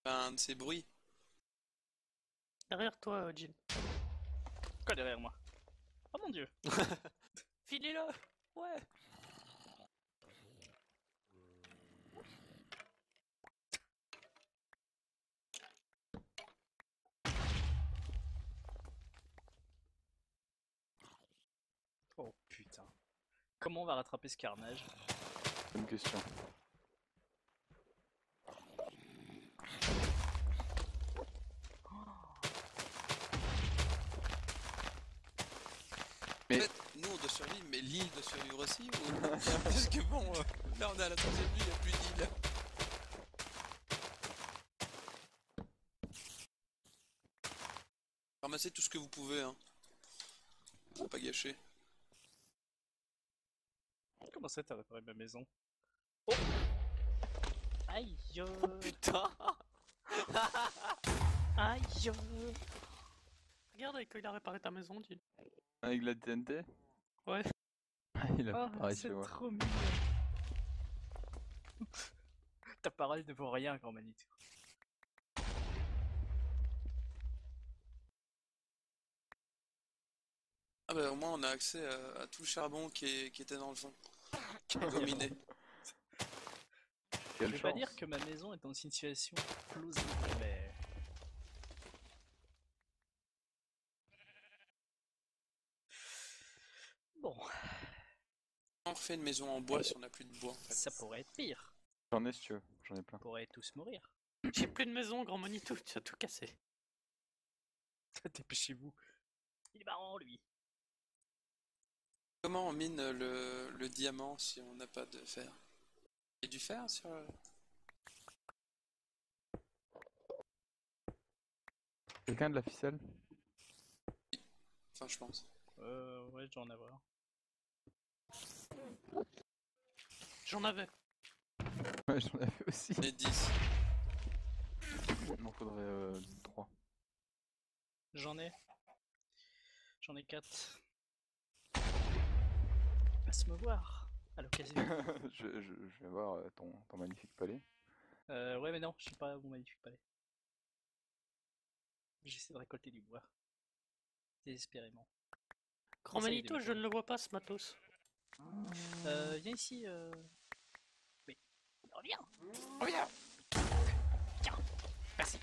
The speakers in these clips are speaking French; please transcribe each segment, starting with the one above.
Un de ces bruits. Derrière toi, Jim. Quoi derrière moi? Oh mon dieu! Filez-le. Ouais. Oh putain. Comment on va rattraper ce carnage? Bonne question. En fait, nous on doit survivre, mais l'île doit survivre aussi ou... Parce que bon, là on est à la troisième nuit, il n'y a plus d'île. Ramassez tout ce que vous pouvez, hein. Faut pas gâcher. Comment ça t'as réparé ma maison? Oh! Aïe! Putain. Aïe. Regarde quand il a réparé ta maison, Jim. Avec la TNT? Ouais. Il a Oh, préparé chez c'est moi. trop mignon! Ta parole ne vaut rien, grand Manitou. Ah bah au moins on a accès à tout le charbon qui était dans le fond. Dominé. Je Quelle vais pas chance. dire que ma maison est en situation plausible, mais... Bon, On refait une maison en bois si on n'a plus de bois en fait. ça pourrait être pire. J'en ai si tu veux, j'en ai plein. On pourrait tous mourir. J'ai plus de maison, grand Manitou. Tu as tout cassé. Dépêchez-vous. Il est marrant, lui. Comment on mine le diamant si on n'a pas de fer? Il y a du fer sur... Quelqu'un a de la ficelle? Enfin je pense. Ouais, je dois en avoir. J'en avais. Ouais, j'en avais aussi. On est 10. Il m'en faudrait 3. J'en ai. J'en ai 4. Passe me voir, à l'occasion. je vais voir ton magnifique palais. Ouais, mais non, je sais pas mon magnifique palais. J'essaie de récolter du bois. Désespérément. Grand Ça y est, Manitou, des je métaux. ne le vois pas ce matos. Viens ici, Oui. Reviens! Reviens! Tiens! Merci!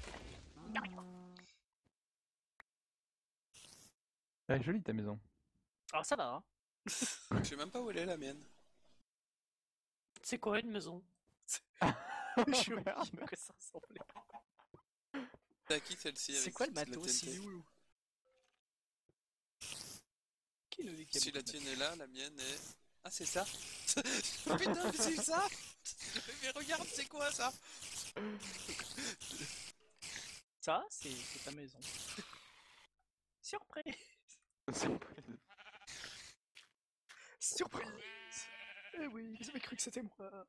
Elle est jolie ta maison. Alors ça va, hein? Je sais même pas où elle est la mienne. C'est quoi une maison? Je me Merde. dis à quoi ça ressemblait. C'est à qui celle-ci? C'est avec quoi le la matos? TNT? Il est où? Qui nous dit qu'il y a Si beaucoup la de tienne matos? est là, la mienne est... Ah c'est ça? Putain mais c'est ça? Mais regarde c'est quoi ça? Ça, c'est ta maison. Surprise! Surprise! Eh oui, vous avez cru que c'était moi.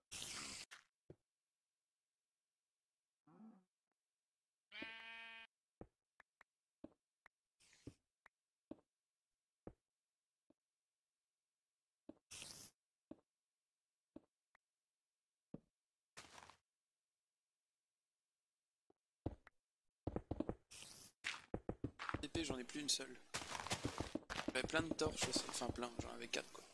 Épée j'en ai plus une seule. J'avais plein de torches aussi. Enfin plein, j'en avais 4 quoi.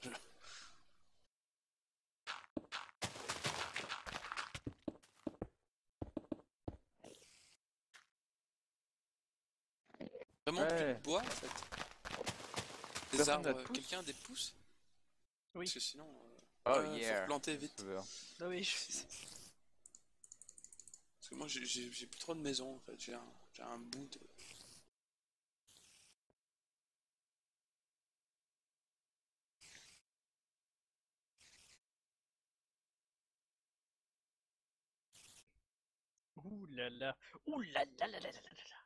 Vraiment plus Ouais. de bois en fait. Des Personne n'a de arbres, pouce? quelqu'un a des pousses? Oui. Parce que sinon... Oh ouais, yeah. faut replanter vite. Sauveur. Ah oui, je sais. Parce que moi j'ai plus trop de maisons en fait. J'ai un bout de... Ouh là là. Ouh là là là là là là là.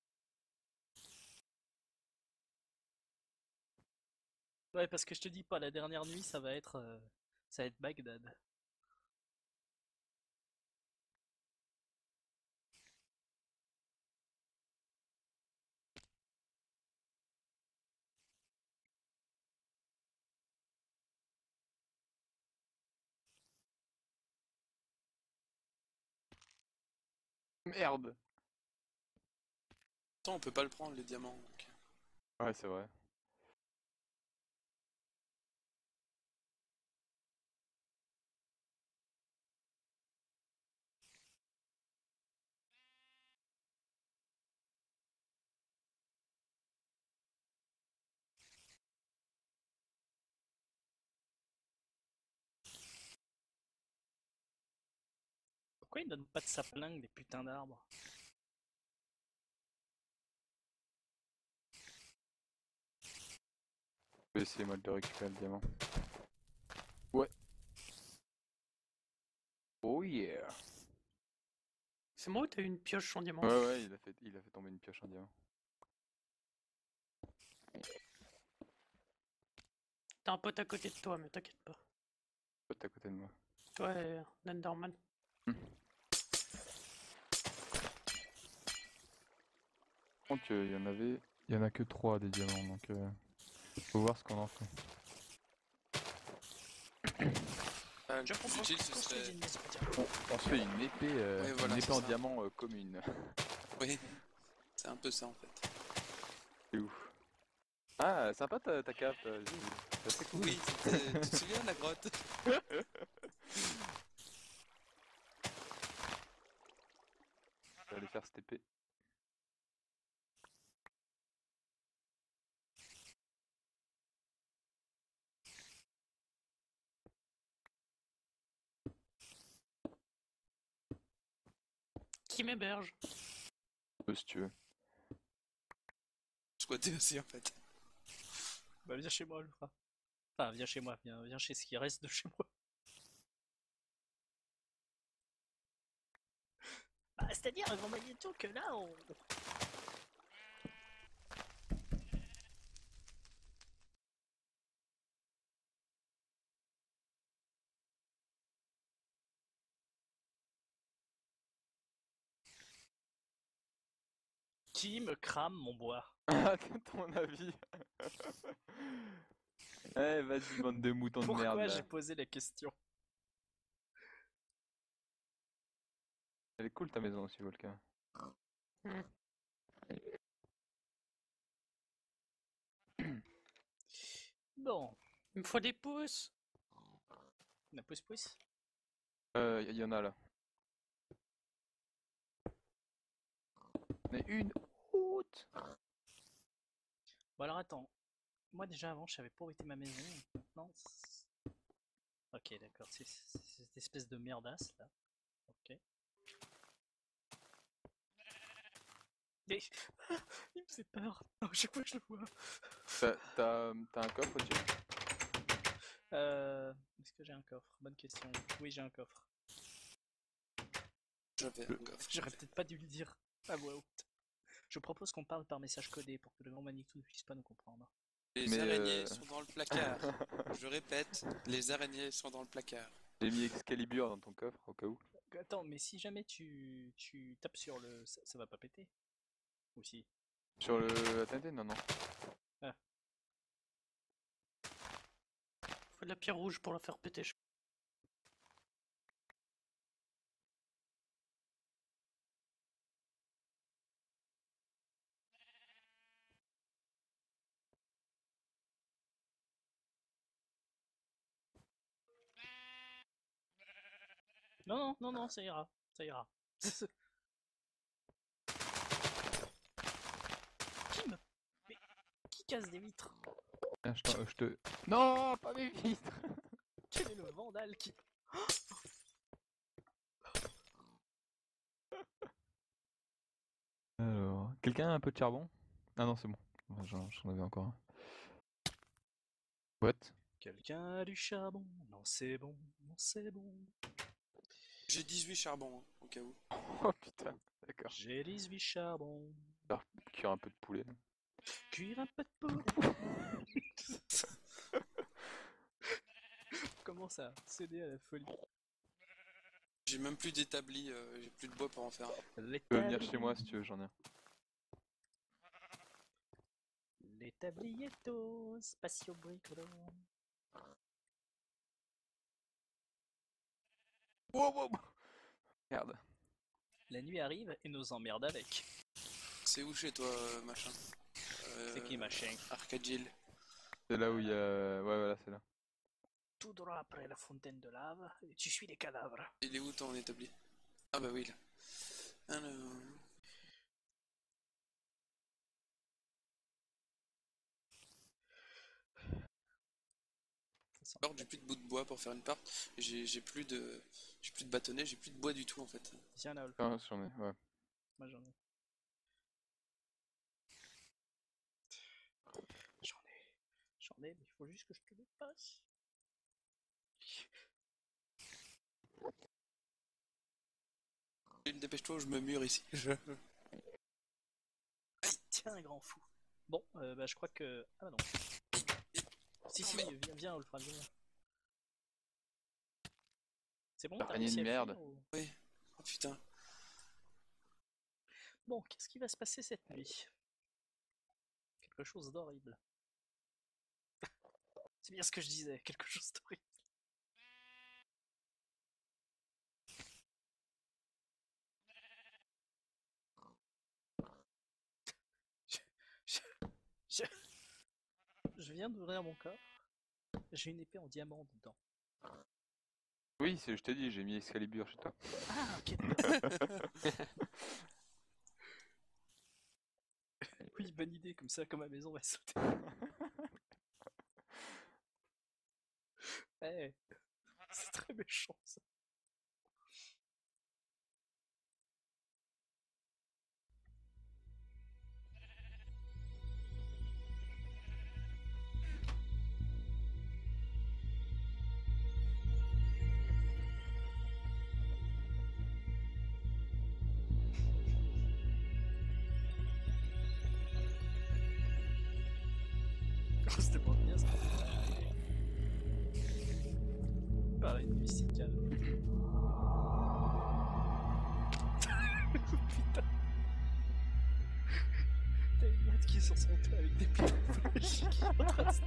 Ouais, parce que je te dis pas, la dernière nuit, ça va être Bagdad. Merde. Attends, on peut pas le prendre, les diamants. Donc. Ouais, c'est vrai. Pourquoi ils donnent pas de sapling, des putains d'arbres? Je vais essayer moi de récupérer le diamant. Ouais. Oh yeah. C'est moi ou t'as eu une pioche en diamant? Ouais, ouais, il a fait tomber une pioche en diamant. T'as un pote à côté de toi, mais t'inquiète pas. Pote à côté de moi. Ouais, Nenderman. Par contre, il y en a que 3 des diamants, donc faut voir ce qu'on en fait. Ah, le Je plus propose utile, qu'on ce construise serait... une maison en diamant. On se fait une épée, Ouais, voilà, une c'est épée en ça. diamant commune. Oui, c'est un peu ça en fait. C'est ouf. Ah, sympa ta cave, j'ai vu. C'est assez cool. Oui, tu te souviens de la grotte? Je vais aller faire cette épée. Qui m'héberge? Si tu veux. Squatter aussi en fait. Bah viens chez moi, Alpha. Enfin, viens chez moi, viens chez ce qui reste de chez moi. Bah, c'est-à-dire, Grand Magnéto, que là, on... Qui me crame mon bois? Ah, ton avis. Eh, vas-y, bande de moutons de merde Pourquoi là. j'ai posé la question? Elle est cool ta maison aussi, Volca. Hmm. Bon, Il me faut des pouces. la pousse-pousse. Y en a là. Mais une haute. Bon alors attends, moi déjà avant je savais pas où était ma maison, maintenant... Ok d'accord, c'est cette espèce de merdasse là. Ok. Mais... il me fait peur, à chaque fois que je le vois. T'as un coffre au-dessus? Est-ce que j'ai un coffre? Bonne question. Oui j'ai un coffre. J'avais un coffre. J'aurais peut-être pas dû le dire à voix haute. Je propose qu'on parle par message codé pour que le grand Manitou ne puisse pas nous comprendre. Les Mais, araignées sont dans le placard. Je répète, les araignées sont dans le placard. J'ai mis Excalibur dans ton coffre au cas où. Attends, mais si jamais tu tapes sur le... ça va pas péter? Ou si? Sur le TNT, non, non. Faut de la pierre rouge pour la faire péter. Non, non, non, non, ça ira. Ça ira. Qui me... Mais... qui casse des vitres? Ah, je te... Non, pas mes vitres. Quel est le vandale qui... Alors, quelqu'un a un peu de charbon? Ah non, c'est bon. Ouais, j'en avais encore un. What? Quelqu'un a du charbon? Non, c'est bon, non, c'est bon. J'ai 18 charbons, hein, au cas où. Oh putain, d'accord. J'ai 18 charbons. Alors, cuire un peu de poulet. Cuire un peu de poulet. Comment ça? Céder à la folie. J'ai même plus d'établi, j'ai plus de bois pour en faire un. Tu peux venir chez moi si tu veux, j'en ai un. L'établietto spatio bricolo. Wow, wow, wow. Merde. La nuit arrive et nous emmerde avec. C'est où chez toi, machin C'est qui machin? Arcadil. C'est là où il y a... Ouais, voilà, c'est là. Tout droit après la fontaine de lave, et tu suis les cadavres. Il est où ton établi? Ah bah oui, là. Alors... Alors j'ai plus de bouts de bois pour faire une part. J'ai plus de bâtonnets, j'ai plus de bois du tout en fait. Tiens là, Ah, j'en ai, ouais. moi j'en ai. J'en ai, mais il faut juste que je te le passe. Dépêche-toi ou je me mure ici. Aïe, tiens, un grand fou. Bon, bah je crois que... Ah bah non. Si, si, viens, Ulfra, viens. C'est bon, t'as Araignée réussi de à merde. finir ou... Oui. Oh putain. Bon, qu'est-ce qui va se passer cette nuit? Quelque chose d'horrible. C'est bien ce que je disais, quelque chose d'horrible. Je viens d'ouvrir mon corps. J'ai une épée en diamant dedans. Oui, je t'ai dit, j'ai mis Excalibur chez toi. Ah, ok, d'accord. Oui, bonne idée, comme ça, comme ma maison va sauter. Eh, c'est très méchant ça. Oh, c'était pas bien ça. Pareil, une nuit si calme. Putain. T'as une meute qui est sur son toit avec des putains de flèches qui est en train de se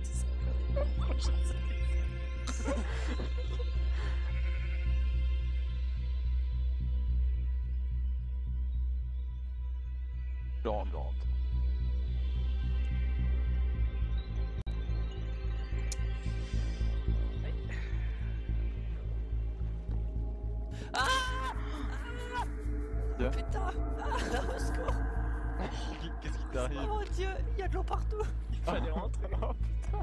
Grande. Tiens. Putain! Ah, au secours! Qu'est-ce qui t'arrive? Oh mon dieu, il y a de l'eau partout! Il fallait rentrer. Oh putain.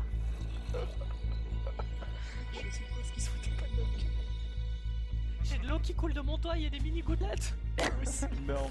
Je suppose qu'ils se foutaient pas de notre gueule. J'ai de l'eau qui coule de mon toit, il y a des mini gouttelettes! C'est énorme.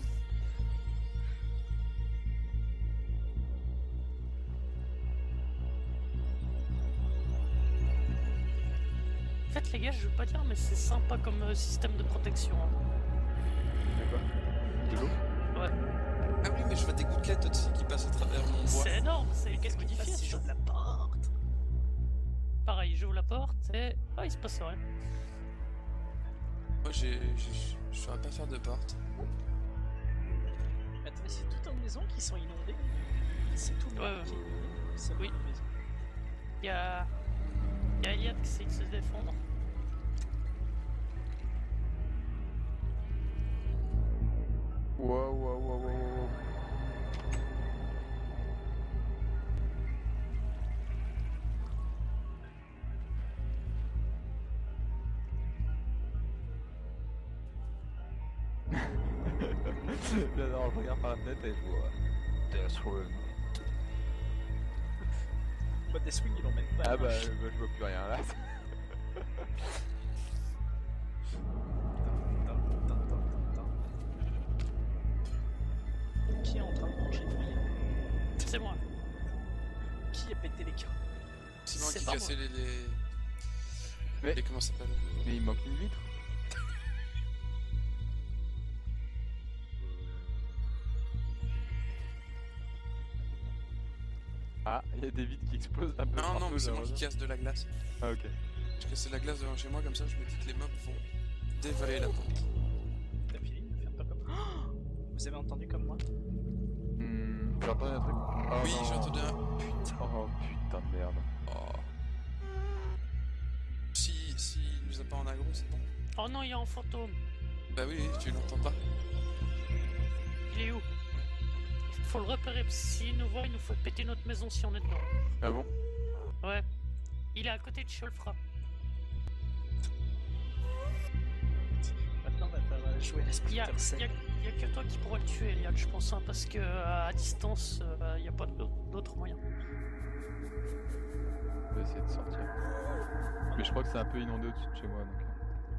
En fait, les gars, je veux pas dire, mais c'est sympa comme système de protection. Hein. D'accord. De l'eau? Ouais. Ah oui, mais je vois des gouttelettes aussi qui passent à travers mon bois. C'est énorme, c'est Qu'est-ce qui se modifié. passe si j'ouvre la porte? Pareil, j'ouvre la porte et... Ah, il se passe rien. Moi je saurais pas faire de porte. Attends, mais c'est toutes les maisons qui sont inondées. C'est tout le monde Ouais, qui est inondé. C'est oui. une maison. Il y a Eliade qui essaie de se défendre. Wow. J'adore, je regarde par la fenêtre et je vois Death Room. Bah, des swings, ils l'emmènent pas. Ah bah, je vois plus rien là. Qui est en train de manger une grille? C'est moi. Qui a pété les câbles? C'est moi C'est qui pas cassais Mais- les comment ça s'appelle? Mais il manque une vitre. Ah, il y a des vitres qui explosent un peu. Non, partout, mais c'est moi j'ai qui casse de la glace. Ah ok. Je casse de la glace devant chez moi, comme ça je me dis que les mobs vont dévaler la porte. T'as fini de faire pas comme... Oh, vous avez entendu comme moi? J'ai entendu un truc. Oh, Oui, non. j'ai entendu un... Oh putain de merde. Oh. Si il nous a pas en aggro, c'est bon. Oh non, il y a un fantôme. Bah oui, tu l'entends pas. Il est où? Il faut le repérer, parce que s'il nous voit, il nous faut péter notre maison si on est dedans. Ah bon? Ouais. Il est à côté de Cholfra. Maintenant, on va pas jouer à Il y a, Splinter Cell. y a que toi qui pourras le tuer, Eliade, je pense, hein, parce que à distance, il n'y a pas d'autre moyen. Je vais essayer de sortir. Mais je crois que c'est un peu inondé au-dessus de chez moi, donc...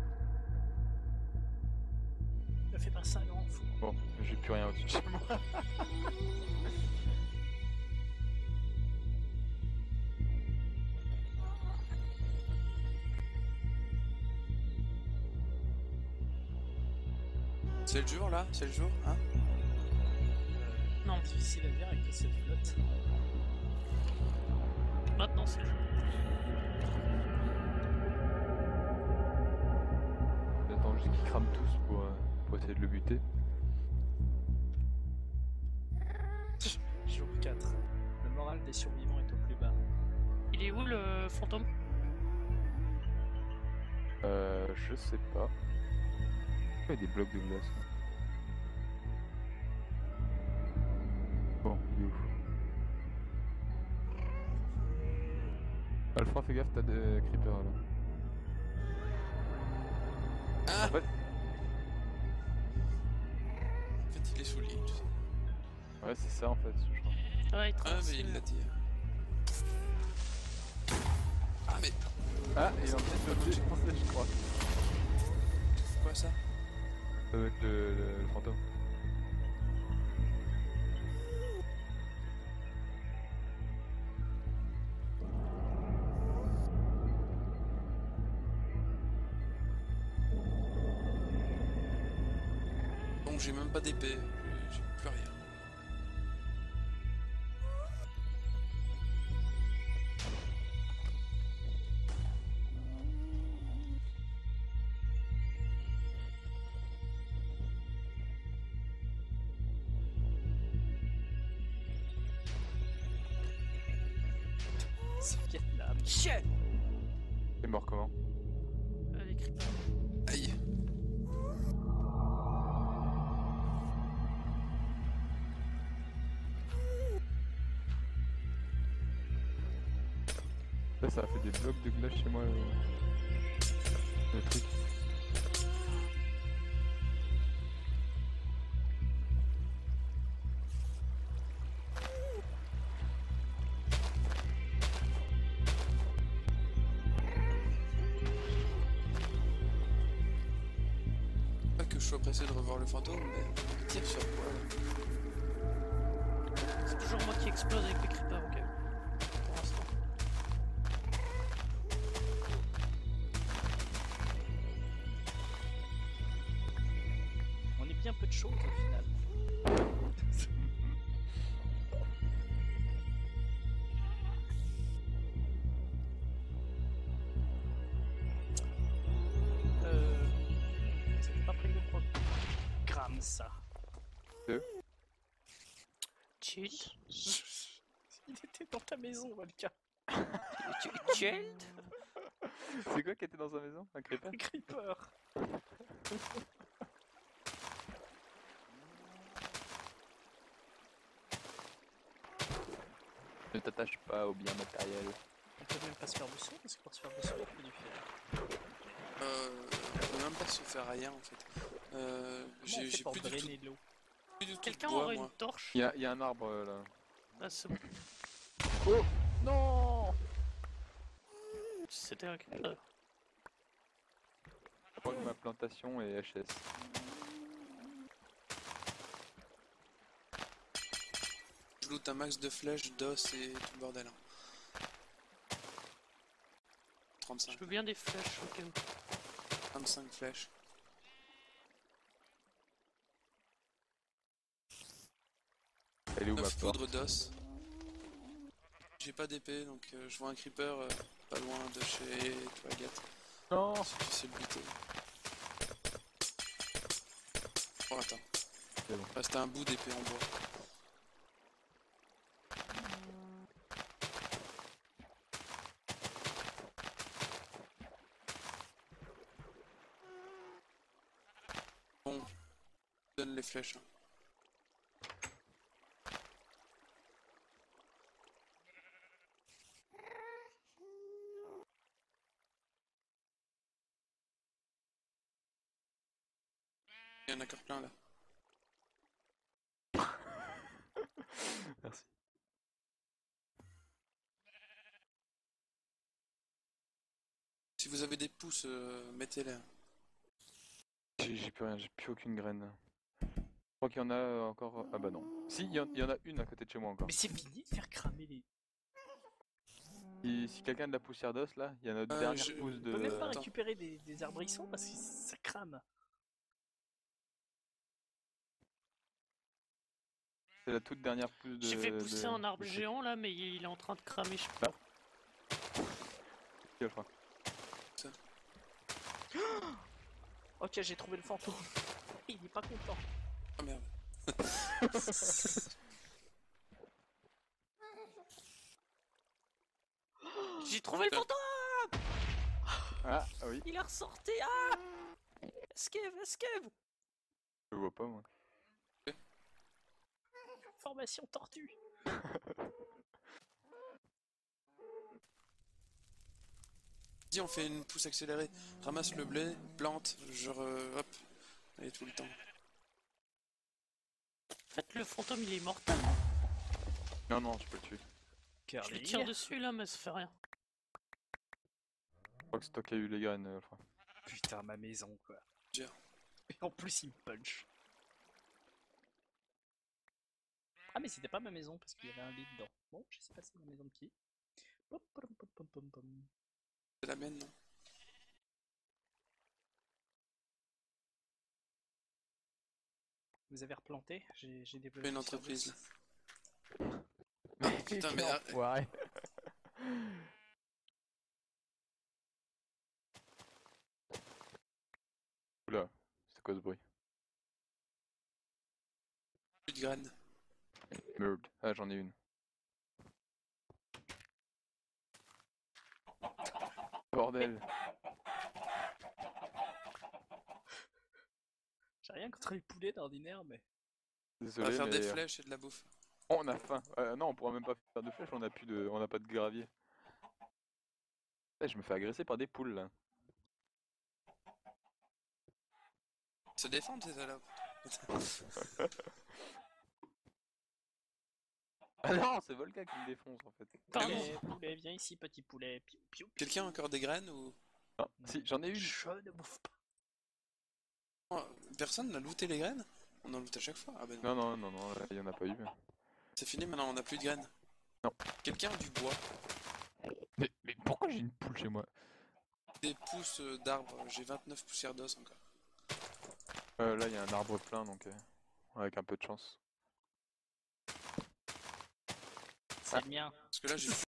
Ne fais pas ça, non, fou. Bon, j'ai plus rien au-dessus de chez moi. C'est le jour là? C'est le jour, hein? Non, Difficile à dire avec cette flotte. maintenant c'est le jeu. J'attends juste qu'ils crament tous pour essayer de le buter. Jour 4. Le moral des survivants est au plus bas. Il est où le fantôme? Je sais pas. Il y a des blocs de glace. Là. Bon, il est où? Alpha, fais gaffe, t'as des creepers là. Ah! En fait, En fait, il est sous l'île, tu sais. ouais, c'est ça en fait, je crois. Ouais, il Ah, traverse. mais il l'a dit. Ah, mais Ah, il est en train de sauter, je pensais, je crois. c'est quoi ça? Ça doit être le fantôme. Donc j'ai même pas d'épée, j'ai plus rien. C'est Vietnam. Shit! Il est mort comment? Les creepers. Aïe. Là, ça a fait des blocs de glace chez moi. Le truc. Pas que je sois pressé de revoir le fantôme, mais il tire sur quoi là? C'est toujours moi qui explose avec les creepers, ok. Pour l'instant. On est bien peu de choses au final. C'était pas prévu au programme ça. Chill. Il était dans ta maison, Valka. Chill. C'est quoi qui était dans sa maison? Un creeper? Un creeper. Ne t'attache pas aux biens matériels. On peut même pas se faire de son parce que pour se faire de son, il faut du fer. On peut même pas se faire rien en fait. Comment on fait J'ai pour plus du tout, drainer de l'eau? plus du tout de Quelqu'un bois aurait moi. une torche? Il y a un arbre là. Ah, c'est bon. Oh non! C'était un creeper. Je crois que ma plantation est HS. Je loot un max de flèches, d'os et tout le bordel. Hein. 35. Je veux bien des flèches au cas où. 25 flèches. Elle est où ma 9 porte? poudres d'os. J'ai pas d'épée donc je vois un creeper pas loin de chez Twilight. Non! Si tu sais le buter. Oh attends. C'est bon. Là c'était un bout d'épée en bois. flèches. Hein. Il y en a encore plein là. Merci. Si vous avez des pouces, mettez-les. J'ai plus rien, j'ai plus aucune graine. Je crois qu'il y en a encore. Ah bah non. Si, il y en a une à côté de chez moi encore. Mais c'est fini de faire cramer les. Si quelqu'un a de la poussière d'os là, il y a notre dernière pousse On peut même pas Attends. récupérer des arbrisseaux parce que ça crame. C'est la toute dernière pousse de. J'ai fait pousser un arbre de- géant là, mais il est en train de cramer, je sais pas. Je crois. Ok, j'ai trouvé le fantôme. Il est pas content. Oh merde. J'ai trouvé le fantôme. Ah oui, Il est ressorti. Ah, esquive, esquive. je le vois pas moi. Formation tortue. Dis, on fait une pousse accélérée. Ramasse le blé, plante, genre hop. Allez, tout le temps. En fait, le fantôme il est mortel. Non, non, je peux le tuer. Je lui tire dessus là, mais ça fait rien. Je crois que c'est toi qui as eu les graines, Alpha. Putain, ma maison quoi. Dur. Et en plus, il me punch. Ah, mais c'était pas ma maison parce qu'il y avait un lit dedans. Bon, je sais pas si c'est la maison de qui. Pom, pom, pom, pom, pom, pom. C'est la mienne, non? Vous avez replanté? J'ai Fais développé une entreprise. Mais putain, mais quel enfoiré. Oula, c'est quoi ce bruit? Plus de graines. Merde. Ah, j'en ai une. Bordel. J'ai rien contre les poulets d'ordinaire, mais. On Désolé, va faire mais des flèches et de la bouffe. on a faim. Non, on pourra même pas faire de flèches, on a pas de gravier. Eh, je me fais agresser par des poules là. Ils se défendent ces salopes. Ah non, c'est Volca qui me défonce en fait. Pardon. Poulet, viens ici, petit poulet. Piou, piou, piou. Quelqu'un a encore des graines ou... Ah, si, j'en ai une. Je ne bouffe pas. Oh, personne n'a looté les graines? On en loot à chaque fois. Ah ben Non, non. non, non, non, il y en a pas eu. C'est fini maintenant, on n'a plus de graines. Non. Quelqu'un a du bois. Mais pourquoi j'ai une poule chez moi? Des pousses d'arbres. J'ai 29 poussières d'os encore. Là, il y a un arbre plein, donc avec un peu de chance. C'est le mien. Parce que là j'ai